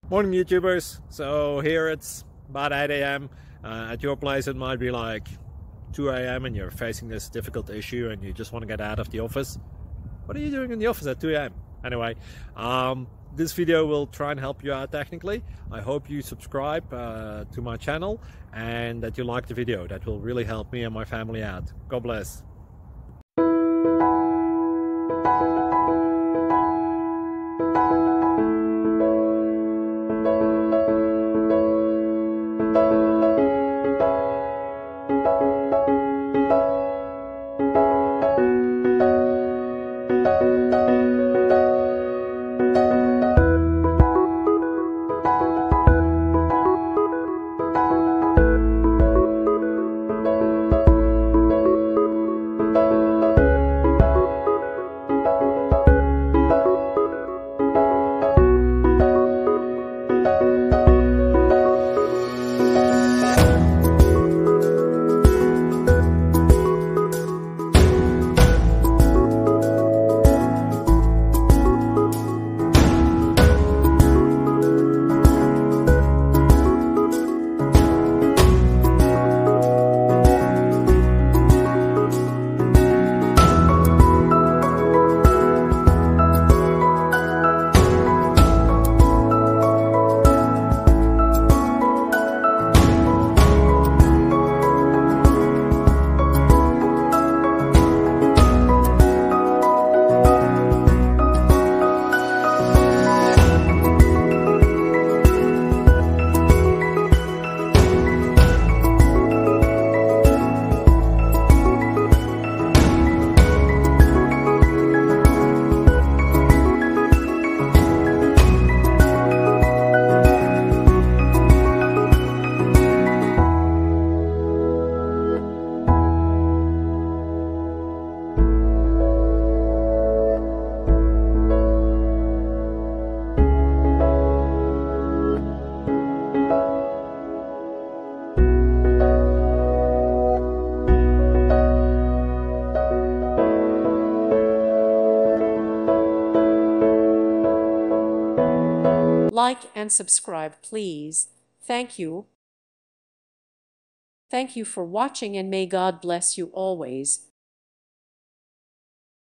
Morning YouTubers. So here it's about 8 a.m. At your place it might be like 2 a.m. and you're facing this difficult issue and you just want to get out of the office. What are you doing in the office at 2 a.m.? Anyway, this video will try and help you out technically. I hope you subscribe to my channel and that you like the video. That will really help me and my family out. God bless. Like and subscribe, please. Thank you. Thank you for watching, and may God bless you always.